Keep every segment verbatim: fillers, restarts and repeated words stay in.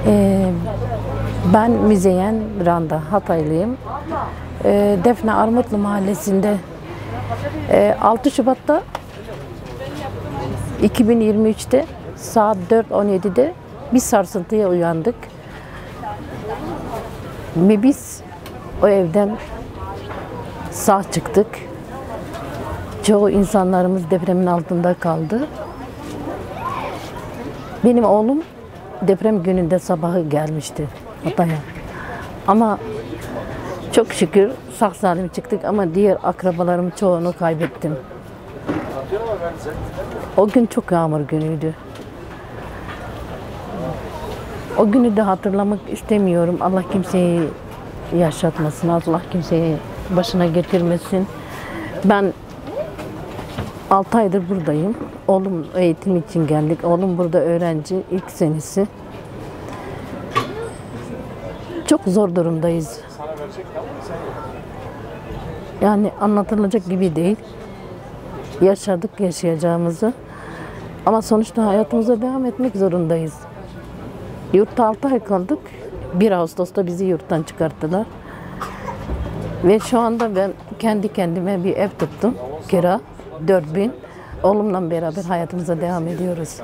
Ee, ben Müzeyyen Randa, Hataylıyım. Ee, Defne Armutlu Mahallesi'nde e, altı Şubat'ta iki bin yirmi üç'te saat dört on yedi'de bir sarsıntıya uyandık. Ve biz o evden sağ çıktık. Çoğu insanlarımız depremin altında kaldı. Benim oğlum deprem gününde sabahı gelmişti Hatay'a. Ama çok şükür sağ salim çıktık ama diğer akrabalarım çoğunu kaybettim. O gün çok yağmur günüydü. O günü de hatırlamak istemiyorum. Allah kimseyi yaşatmasın, Allah kimseyi başına getirmesin. Ben altı aydır buradayım. Oğlum eğitim için geldik. Oğlum burada öğrenci, ilk senesi. Çok zor durumdayız. Yani anlatılacak gibi değil. Yaşadık yaşayacağımızı. Ama sonuçta hayatımıza devam etmek zorundayız. Yurtta altı ay kaldık. bir Ağustos'ta bizi yurttan çıkarttılar. Ve şu anda ben kendi kendime bir ev tuttum. Kira dört bin. Oğlumla beraber hayatımıza devam ediyoruz.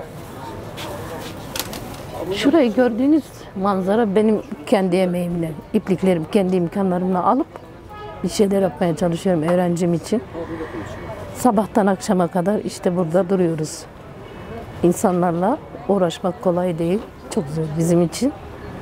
Şurayı gördüğünüz manzara benim kendi emeğimle, ipliklerim, kendi imkanlarımla alıp bir şeyler yapmaya çalışıyorum öğrencim için. Sabahtan akşama kadar işte burada duruyoruz. İnsanlarla uğraşmak kolay değil, çok zor bizim için.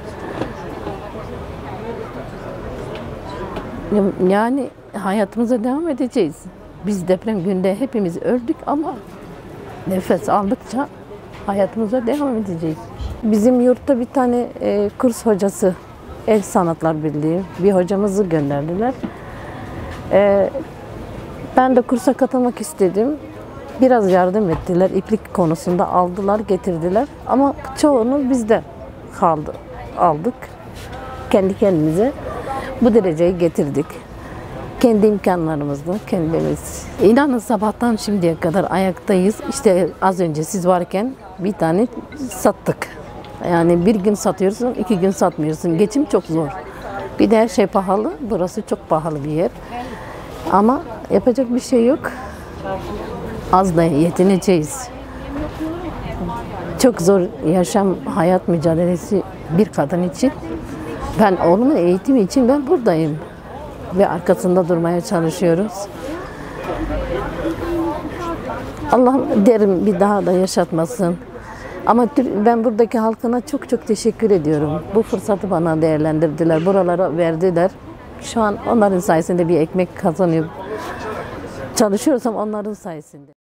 Yani hayatımıza devam edeceğiz. Biz deprem günde hepimiz öldük ama nefes aldıkça hayatımıza devam edeceğiz. Bizim yurtta bir tane e, kurs hocası, El Sanatlar Birliği bir hocamızı gönderdiler. E, ben de kursa katılmak istedim. Biraz yardım ettiler, iplik konusunda aldılar, getirdiler. Ama çoğunu bizde kaldı, aldık. Kendi kendimize bu dereceye getirdik. Kendi imkanlarımızla kendimiz. İnanın sabahtan şimdiye kadar ayaktayız. İşte az önce siz varken bir tane sattık. Yani bir gün satıyorsun, iki gün satmıyorsun. Geçim çok zor. Bir de her şey pahalı. Burası çok pahalı bir yer. Ama yapacak bir şey yok. Az da yetineceğiz. Çok zor yaşam, hayat mücadelesi bir kadın için. Ben oğlumun eğitimi için ben buradayım. Ve arkasında durmaya çalışıyoruz. Allah derim bir daha da yaşatmasın. Ama ben buradaki halkına çok çok teşekkür ediyorum. Bu fırsatı bana değerlendirdiler, buralara verdiler. Şu an onların sayesinde bir ekmek kazanıyorum. Çalışıyorsam onların sayesinde.